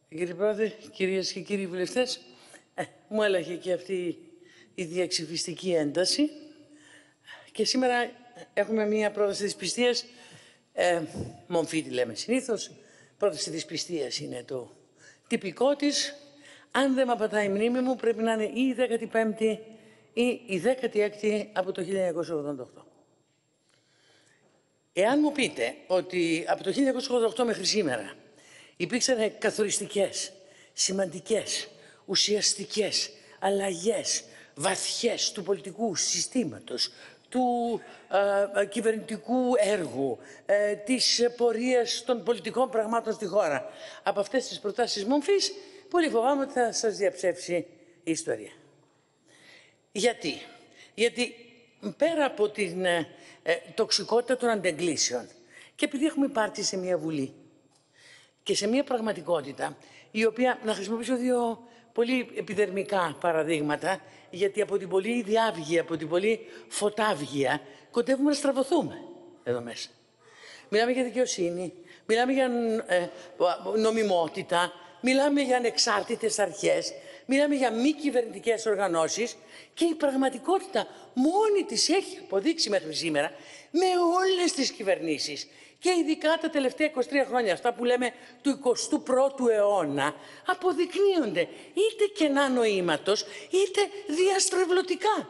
Κύριε Πρόεδρε, κυρίες και κύριοι βουλευτές, μου έλαγε και αυτή η διαξυφιστική ένταση και σήμερα έχουμε μία πρόταση της πιστείας, μομφή τη λέμε συνήθως, πρόταση της πιστείας είναι το τυπικό της. Αν δεν με απατάει η μνήμη μου, πρέπει να είναι ή η 15η ή η 16η από το 1988. Εάν μου πείτε ότι από το 1988 μέχρι σήμερα υπήρξαν καθοριστικές, σημαντικές, ουσιαστικές αλλαγές, βαθιές του πολιτικού συστήματος, του κυβερνητικού έργου, της πορείας των πολιτικών πραγμάτων στη χώρα, από αυτές τις προτάσεις μομφής, πολύ φοβάμαι ότι θα σας διαψεύσει η ιστορία. Γιατί? Γιατί πέρα από την τοξικότητα των αντεγκλήσεων και επειδή έχουμε υπάρξει σε μια βουλή και σε μια πραγματικότητα η οποία, να χρησιμοποιήσω δύο πολύ επιδερμικά παραδείγματα, γιατί από την πολύ διάβγεια, από την πολύ φωτάβγεια, κοντεύουμε να στραβωθούμε εδώ μέσα. Μιλάμε για δικαιοσύνη, μιλάμε για νομιμότητα, μιλάμε για ανεξάρτητες αρχές, μιλάμε για μη κυβερνητικές οργανώσεις και η πραγματικότητα μόνη της έχει αποδείξει μέχρι σήμερα με όλες τις κυβερνήσεις και ειδικά τα τελευταία 23 χρόνια, αυτά που λέμε του 21ου αιώνα, αποδεικνύονται είτε κενά νοήματος, είτε διαστρεβλωτικά.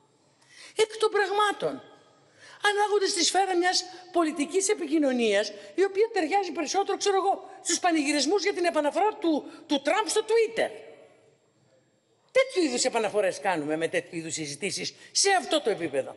Εκ των πραγμάτων, ανάγονται στη σφαίρα μιας πολιτικής επικοινωνίας, η οποία ταιριάζει περισσότερο, ξέρω εγώ, στους πανηγυρισμούς για την επαναφορά του Τραμπ στο Twitter. Τέτοιου είδους επαναφορές κάνουμε με τέτοιου είδους συζητήσεις σε αυτό το επίπεδο.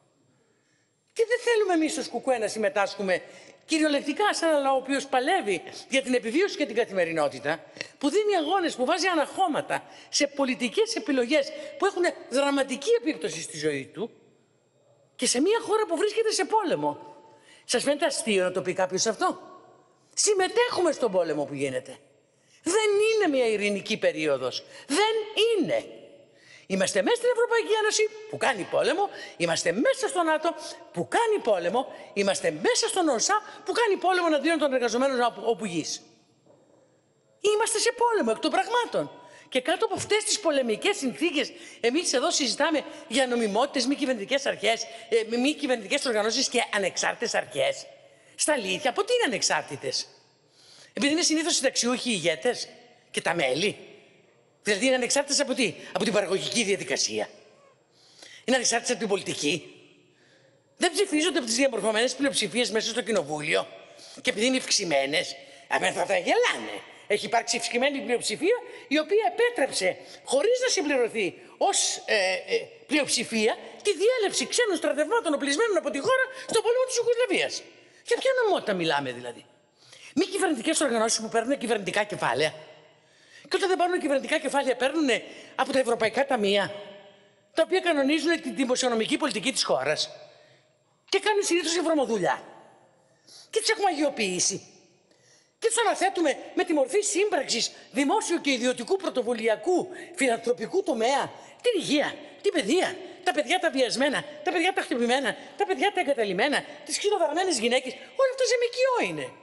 Και δεν θέλουμε εμείς ως Κουκουέ να συμμετάσχουμε κυριολεκτικά σε ένα λαό ο οποίος παλεύει για την επιβίωση και την καθημερινότητα, που δίνει αγώνες, που βάζει αναχώματα σε πολιτικές επιλογές που έχουν δραματική επίπτωση στη ζωή του και σε μια χώρα που βρίσκεται σε πόλεμο. Σας φαίνεται αστείο να το πει κάποιος αυτό? Συμμετέχουμε στον πόλεμο που γίνεται. Δεν είναι μια ειρηνική περίοδος. Δεν είναι. Είμαστε μέσα στην Ευρωπαϊκή Ένωση που κάνει πόλεμο, είμαστε μέσα στο ΝΑΤΟ που κάνει πόλεμο, είμαστε μέσα στον ΟΣΑ που κάνει πόλεμο εναντίον των εργαζομένων όπου γης. Είμαστε σε πόλεμο εκ των πραγμάτων. Και κάτω από αυτές τις πολεμικές συνθήκες, εμείς εδώ συζητάμε για νομιμότητες, μη κυβερνητικές αρχές, μη κυβερνητικές οργανώσεις και ανεξάρτητες αρχές. Στα αλήθεια, από τι είναι ανεξάρτητες? Επειδή είναι συνήθως συνταξιούχοι οι ηγέτες και τα μέλη. Δηλαδή είναι ανεξάρτητες από τι? Από την παραγωγική διαδικασία. Είναι ανεξάρτητες από την πολιτική. Δεν ψηφίζονται από τις διαμορφωμένες πλειοψηφίες μέσα στο κοινοβούλιο. Και επειδή είναι ευξημένες, θα τα γελάνε. Έχει υπάρξει ευξημένη πλειοψηφία, η οποία επέτρεψε, χωρίς να συμπληρωθεί ως πλειοψηφία, τη διέλευση ξένων στρατευμάτων οπλισμένων από τη χώρα στον πόλεμο της Ιουγκοσλαβίας. Για ποια νομιμότητα μιλάμε δηλαδή? Μη κυβερνητικές οργανώσεις που παίρνουν κυβερνητικά κεφάλαια. Και όταν δεν πάρουν κυβερνητικά κεφάλαια, παίρνουν από τα ευρωπαϊκά ταμεία, τα οποία κανονίζουν την δημοσιονομική πολιτική της χώρας. Και κάνουν συνήθως ευρωμοδουλειά. Και τις έχουμε αγιοποιήσει. Και τους αναθέτουμε με τη μορφή σύμπραξης δημόσιου και ιδιωτικού πρωτοβουλιακού φιλανθρωπικού τομέα την υγεία, την παιδεία, τα παιδιά τα βιασμένα, τα παιδιά τα χτυπημένα, τα παιδιά τα εγκαταλειμμένα, τις ξυλοδαρμένες γυναίκες. Όλα αυτά σε ΜΚΟ είναι.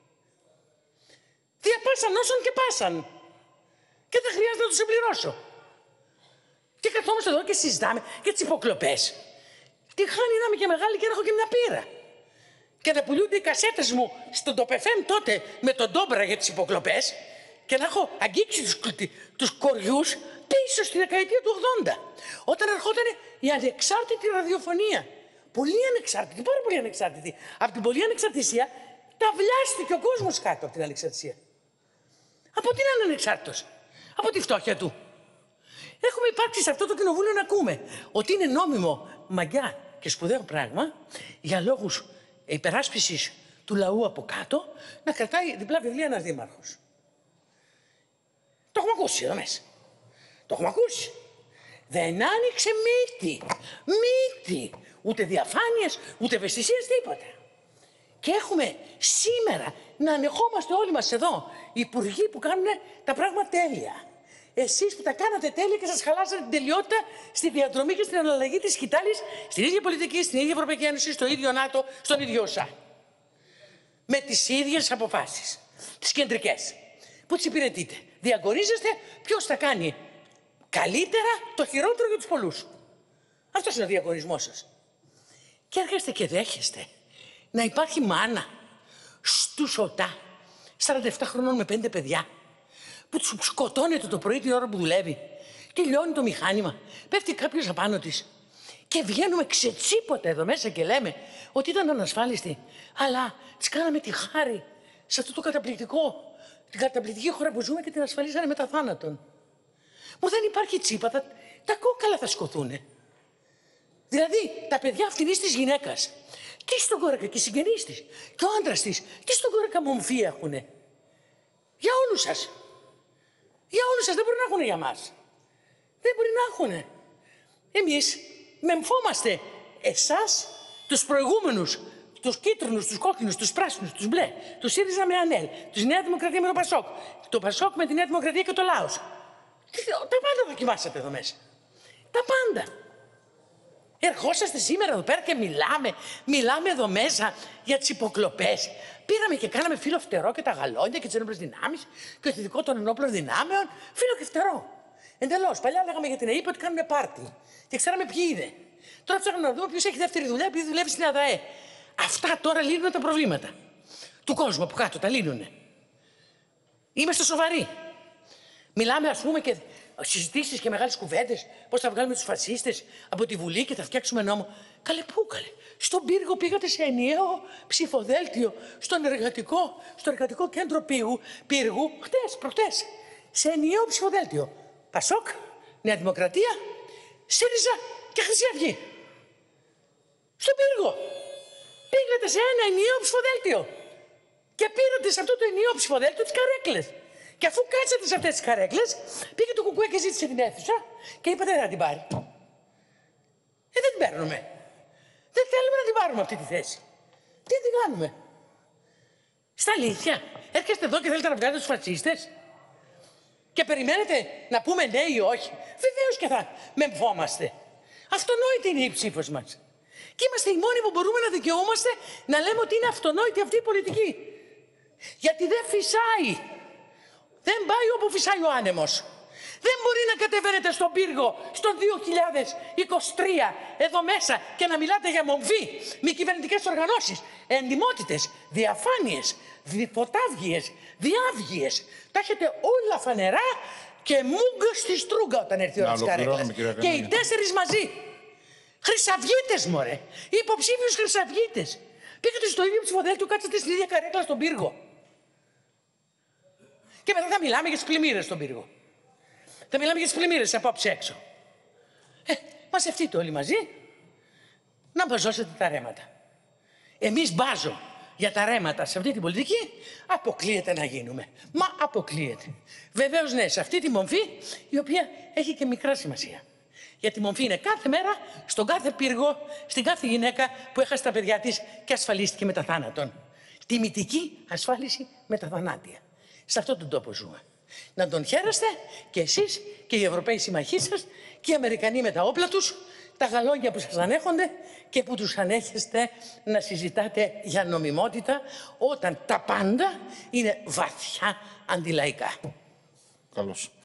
Διαπάσαν όσων και πάσαν. Και δεν χρειάζεται να τους συμπληρώσω. Και καθόμαστε εδώ και συζητάμε για τις υποκλοπές. Τι χάνει να είμαι και μεγάλη και να έχω και μια πύρα. Και να πουλούνται οι κασέτες μου στον ΤΟΠΕΦΕΜ τότε με τον Ντόμπρα για τις υποκλοπές και να έχω αγγίξει τους κοριούς πίσω στη δεκαετία του 80. Όταν ερχόταν η ανεξάρτητη ραδιοφωνία. Πολύ ανεξάρτητη, πάρα πολύ ανεξάρτητη. Από την πολύ ανεξαρτησία ταυλιάστηκε ο κόσμος κάτω από την ανεξαρτησία. Από τι να είναι ανεξάρτητος? Από τη φτώχεια του. Έχουμε υπάρξει σε αυτό το κοινοβούλιο να ακούμε ότι είναι νόμιμο, μαγιά και σπουδαίο πράγμα για λόγους υπεράσπισης του λαού από κάτω να κρατάει διπλά βιβλία ένας δήμαρχος. Το έχουμε ακούσει εδώ μέσα. Το έχουμε ακούσει. Δεν άνοιξε μύτη. Μύτη. Ούτε διαφάνειες, ούτε ευαισθησίες, τίποτα. Και έχουμε σήμερα να ανεχόμαστε όλοι μας εδώ οι υπουργοί που κάνουν τα πράγματα τέλεια. Εσείς που τα κάνατε τέλεια και σας χαλάσατε την τελειότητα στη διαδρομή και στην αναλλαγή της σκητάλης στην ίδια πολιτική, στην ίδια Ευρωπαϊκή Ένωση, στο ίδιο ΝΑΤΟ, στον ίδιο ΟΣΑ. Με τις ίδιες αποφάσεις, τις κεντρικές. που τις υπηρετείτε. Διαγωνίζεστε ποιος θα κάνει καλύτερα το χειρότερο για τους πολλούς. Αυτός είναι ο διαγωνισμός σας. Και έρχεστε και δέχεστε να υπάρχει μάνα στους ΟΤΑ, 47 χρονών με 5 παιδιά, που τους σκοτώνεται το πρωί την ώρα που δουλεύει. Τελειώνει το μηχάνημα, πέφτει κάποιος απάνω της. Και βγαίνουμε ξετσίποτα εδώ μέσα και λέμε ότι ήταν ανασφάλιστοι. Αλλά της κάναμε τη χάρη σε αυτό το καταπληκτικό, την καταπληκτική χώρα που ζούμε και την ασφαλίσανε μετά θάνατον. Μου δεν υπάρχει τσίπα, τα κόκαλα θα σκοθούνε. Δηλαδή, τα παιδιά αυτής της γυναίκας, τι στον κόρακα και οι συγγενείς της, και ο άντρας της, τι στον κόρακα μομφή έχουνε. Για όλους σας. Για όλους σας, δεν μπορεί να έχουνε για μας. Δεν μπορεί να έχουνε. Εμείς μεμφόμαστε εσάς, τους προηγούμενους, τους κίτρινους, τους κόκκινους, τους πράσινους, τους μπλε, τους ΣΥΡΙΖΑ με ΑΝΕΛ, τους Νέα Δημοκρατία με το ΠΑΣΟΚ, το ΠΑΣΟΚ με τη Νέα Δημοκρατία και το ΛΑΟΣ. Τα πάντα δοκιμάσατε εδώ μέσα. Τα πάντα. Ερχόσαστε σήμερα εδώ πέρα και μιλάμε εδώ μέσα για τις υποκλοπές. Πήραμε και κάναμε φύλλο φτερό και τα γαλόνια και τις ενόπλες δυνάμεις και το ειδικό των ενόπλων δυνάμεων. Φύλλο και φτερό. Εντελώς. Παλιά λέγαμε για την ΑΕΠ ότι κάνουμε πάρτι. Και ξέραμε ποιοι είναι. Τώρα ψάχνουμε να δούμε ποιος έχει δεύτερη δουλειά επειδή δουλεύει στην ΑΔΑΕ. Αυτά τώρα λύνουν τα προβλήματα του κόσμου από κάτω. Τα λύνουνε. Είμαστε σοβαροί. Μιλάμε, ας πούμε, και συζητήσεις και μεγάλες κουβέντες. Πώς θα βγάλουμε τους φασίστες από τη Βουλή και θα φτιάξουμε νόμο. Καλέ, πού καλέ. Στον Πύργο πήγατε σε ενιαίο ψηφοδέλτιο. Στο εργατικό κέντρο Πύργου, προχτές. Σε ενιαίο ψηφοδέλτιο. ΠΑΣΟΚ, Νέα Δημοκρατία, ΣΥΡΙΖΑ και Χρυσή Αυγή. Στον Πύργο. Πήγατε σε ένα ενιαίο ψηφοδέλτιο. Και πήρατε σε αυτό το ενιαίο ψηφοδέλτιο τις καρέκλες. Και αφού κάτσατε σε αυτές τις καρέκλες, πήγε το κουκουέ και ζήτησε την αίθουσα και είπατε δεν θα την πάρει. Δεν την παίρνουμε. Δεν θέλουμε να την πάρουμε αυτή τη θέση. Τι την κάνουμε. Στα αλήθεια, έρχεστε εδώ και θέλετε να βγάλετε τους φασίστες. Και περιμένετε να πούμε ναι ή όχι. Βεβαίως και θα μεμφόμαστε. Αυτονόητη είναι η ψήφος μας. Και είμαστε οι μόνοι που μπορούμε να δικαιούμαστε να λέμε ότι είναι αυτονόητη αυτή η πολιτική. Γιατί δεν φυσάει. Δεν πάει όπου φυσάει ο άνεμος. Δεν μπορεί να κατεβαίνετε στον Πύργο στο 2023 εδώ μέσα και να μιλάτε για μομφή, μη κυβερνητικές οργανώσεις, εντιμότητες, διαφάνειες, φωτάβγειες, διάβγειες. Τα έχετε όλα φανερά και μούγκα στη στρούγκα όταν έρθει η ώρα της καρέκλας. Και οι 4 μαζί. Χρυσαυγίτες, μωρέ. Υποψήφιους χρυσαυγίτες. Πήγατε στο ίδιο ψηφοδέλτιο, κάτσατε στην ίδια καρέκλα στον Πύργο. Και μετά θα μιλάμε για τις πλημμύρες στον Πύργο. Θα μιλάμε για τις πλημμύρες απόψε έξω. Μαζευτείτε όλοι μαζί να μπαζώσετε τα ρέματα. Εμείς μπάζω για τα ρέματα σε αυτή την πολιτική, αποκλείεται να γίνουμε. Μα αποκλείεται. Βεβαίως ναι, σε αυτή τη μομφή η οποία έχει και μικρά σημασία. Γιατί η μομφή είναι κάθε μέρα, στον κάθε πύργο, στην κάθε γυναίκα που έχασε τα παιδιά της και ασφαλίστηκε με τα θάνατον. Τιμητική ασφάλιση με τα θανάτια. Σε αυτόν τον τόπο ζούμε. Να τον χαίρεστε και εσείς και οι Ευρωπαίοι συμμαχοί σας και οι Αμερικανοί με τα όπλα τους, τα γαλόνια που σας ανέχονται και που τους ανέχεστε να συζητάτε για νομιμότητα όταν τα πάντα είναι βαθιά αντιλαϊκά. Καλώς.